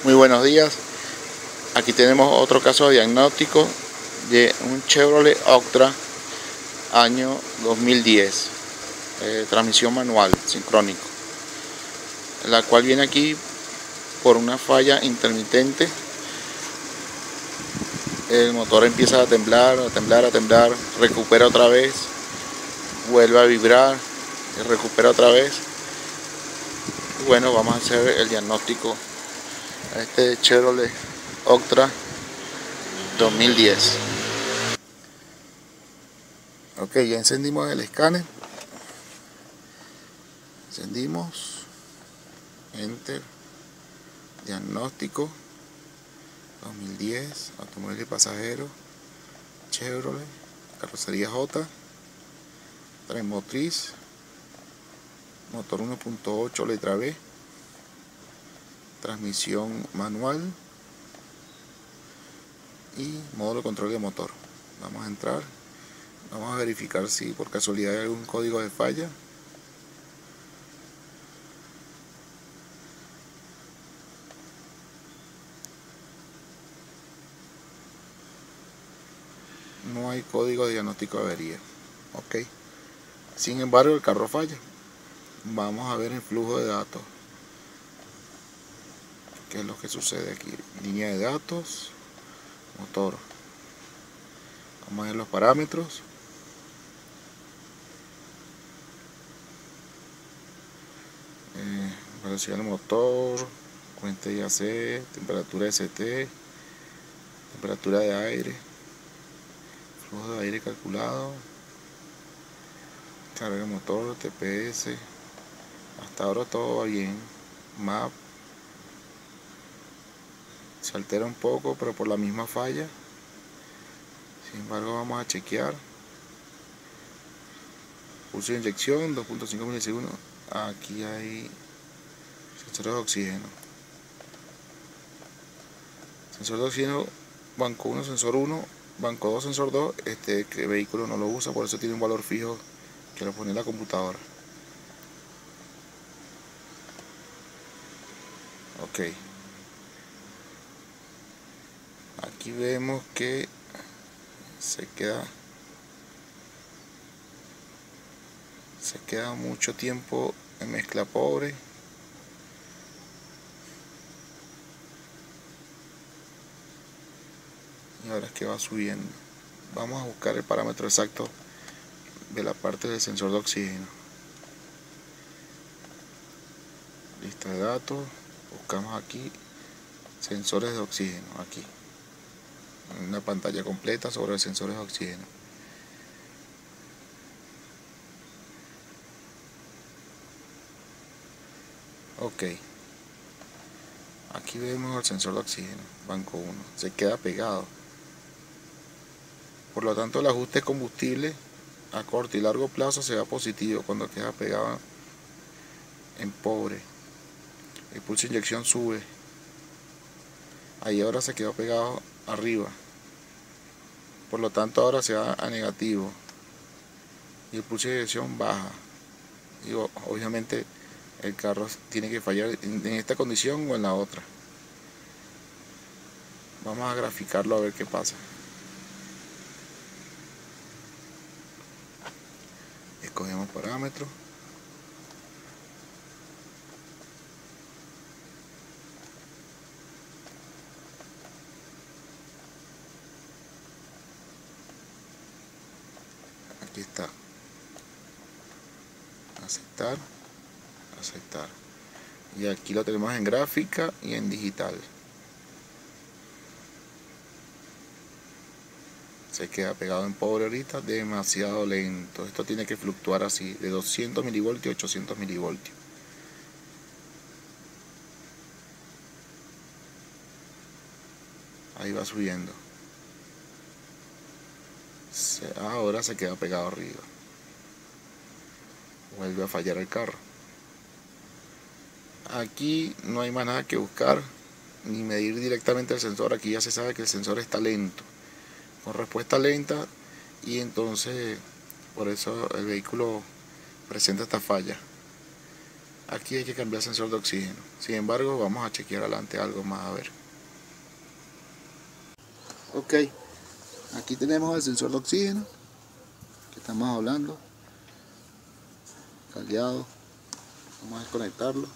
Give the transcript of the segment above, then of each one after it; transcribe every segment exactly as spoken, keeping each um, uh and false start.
Muy buenos días. Aquí tenemos otro caso de diagnóstico de un Chevrolet Octra año dos mil diez, eh, transmisión manual sincrónico, la cual viene aquí por una falla intermitente. El motor empieza a temblar, a temblar, a temblar, recupera otra vez, vuelve a vibrar y recupera otra vez. Y bueno, vamos a hacer el diagnóstico a este Chevrolet Octra dos mil diez. Ok, ya encendimos el escáner, encendimos, enter, diagnóstico dos mil diez, automóvil y pasajero, Chevrolet, carrocería J, tren motriz, motor uno punto ocho letra B, transmisión manual y módulo de control de motor. Vamos a entrar, vamos a verificar si por casualidad hay algún código de falla. No hay código de diagnóstico de avería. Ok. Sin embargo, el carro falla. Vamos a ver el flujo de datos. ¿Qué es lo que sucede aquí? Línea de datos, motor. Vamos a ver los parámetros. Eh, velocidad del motor, cuenta I A C, temperatura S T, temperatura de aire, flujo de aire calculado, carga del motor, T P S. Hasta ahora todo va bien. Map se altera un poco, pero por la misma falla. Sin embargo, vamos a chequear. Pulso de inyección, dos punto cinco milisegundos. Aquí hay sensores de oxígeno. Sensor de oxígeno, banco uno, sensor uno, banco dos, sensor dos. Este vehículo no lo usa, por eso tiene un valor fijo que lo pone en la computadora. Ok. Aquí vemos que se queda se queda mucho tiempo en mezcla pobre. Y ahora es que va subiendo. Vamos a buscar el parámetro exacto de la parte del sensor de oxígeno. Lista de datos. Buscamos aquí sensores de oxígeno. Aquí. Una pantalla completa sobre sensores de oxígeno. Ok. Aquí vemos el sensor de oxígeno. Banco uno. Se queda pegado. Por lo tanto, el ajuste de combustible a corto y largo plazo se va positivo cuando queda pegado en pobre. El pulso de inyección sube. Ahí ahora se quedó pegado arriba. Por lo tanto, ahora se va a negativo. Y el pulso de inyección baja. Y obviamente el carro tiene que fallar en esta condición o en la otra. Vamos a graficarlo a ver qué pasa. Escogemos parámetros. Aquí está. Aceptar. Aceptar. Y aquí lo tenemos en gráfica y en digital. Se queda pegado en pobre ahorita, demasiado lento. Esto tiene que fluctuar así, de doscientos milivoltios a ochocientos milivoltios. Ahí va subiendo. Se, ahora se queda pegado arriba. Vuelve a fallar el carro. Aquí no hay más nada que buscar, ni medir directamente el sensor. Aquí ya se sabe que el sensor está lento, con respuesta lenta, y entonces por eso el vehículo presenta esta falla. aquí hay que cambiar el sensor de oxígeno. Sin embargo, vamos a chequear adelante algo más a ver. Ok, aquí tenemos el sensor de oxígeno que estamos hablando, caldeado. Vamos a desconectarlo.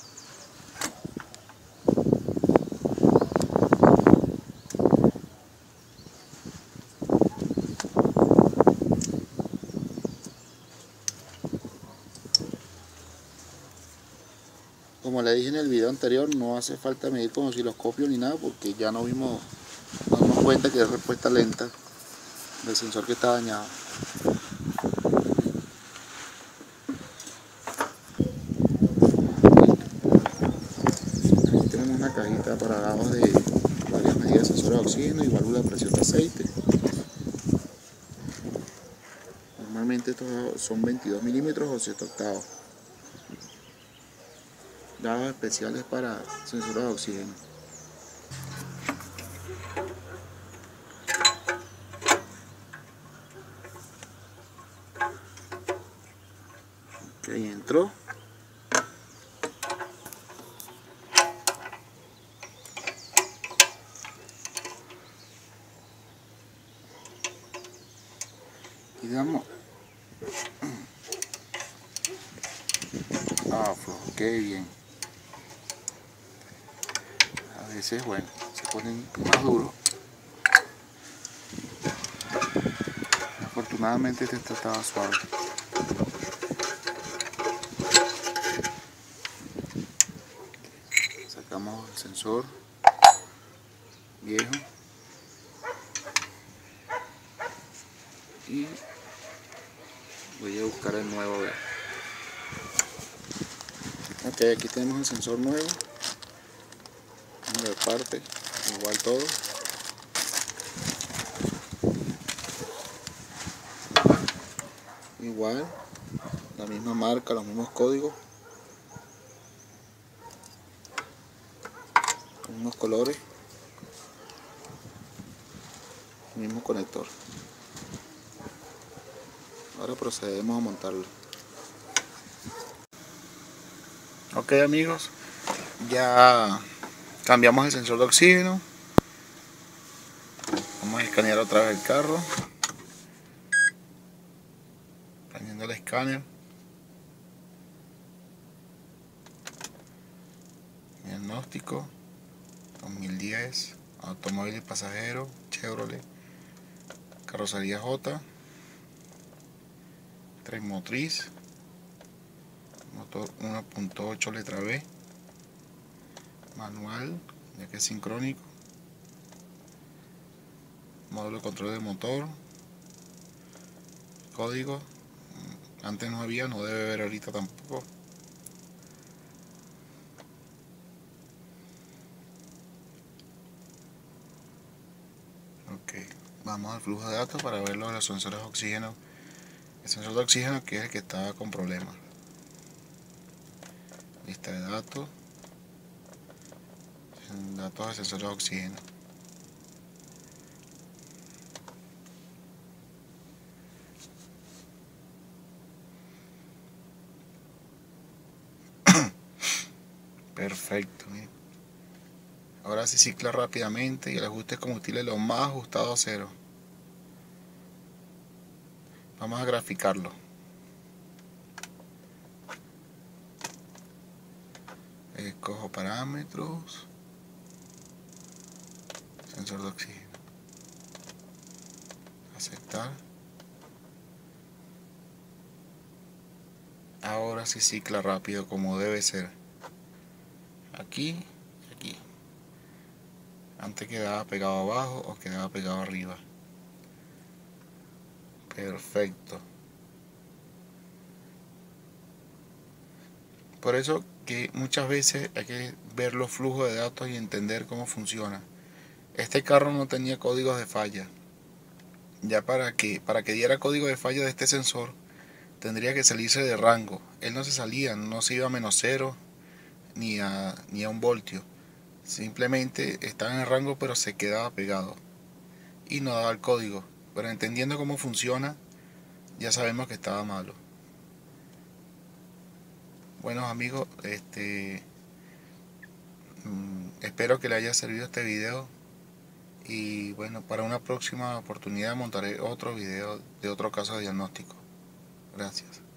Como le dije en el video anterior, no hace falta medir con osciloscopio ni nada, porque ya no vimos, nos dimos cuenta que es respuesta lenta del sensor que está dañado. Aquí tenemos una cajita para dados de varias medidas de sensor de oxígeno y válvula de presión de aceite. Normalmente estos son veintidós milímetros o siete octavos. Dados especiales para sensores de oxígeno. Ok, entró. Y damos. Ah, flojo, qué bien. A veces, bueno, se ponen más duros. Afortunadamente este estaba suave. Sacamos el sensor viejo y voy a buscar el nuevo. A ver. Ok, aquí tenemos el sensor nuevo. Vamos a ver parte, igual todo. Igual, la misma marca, los mismos códigos, los mismos colores, el mismo conector. Ahora procedemos a montarlo. Ok amigos, ya cambiamos el sensor de oxígeno. Vamos a escanear otra vez el carro. Prendiendo el escáner. Diagnóstico dos mil diez, automóvil y pasajero, Chevrolet, carrocería J, tres motriz, motor uno punto ocho letra B, manual, ya que es sincrónico, módulo de control de motor, código, antes no había, no debe haber ahorita tampoco. Ok, vamos al flujo de datos para ver los sensores de oxígeno. El sensor de oxígeno que es el que estaba con problemas. Lista de datos, datos de sensores de oxígeno. Perfecto. ¿eh? Ahora se cicla rápidamente y el ajuste de combustible lo más ajustado a cero. Vamos a graficarlo. Escojo parámetros, sensor de oxígeno, aceptar. Ahora sí cicla rápido como debe ser. Aquí y aquí. Antes quedaba pegado abajo o quedaba pegado arriba. Perfecto. Por eso que muchas veces hay que ver los flujos de datos y entender cómo funciona. Este carro no tenía códigos de falla. Ya para que, para que diera código de falla de este sensor, tendría que salirse de rango. Él no se salía, no se iba a menos cero ni a, ni a un voltio. Simplemente estaba en el rango pero se quedaba pegado y no daba el código. Pero entendiendo cómo funciona, ya sabemos que estaba malo. Bueno. Bueno amigos, este mm, espero que les haya servido este video y bueno, para una próxima oportunidad montaré otro video de otro caso de diagnóstico. Gracias.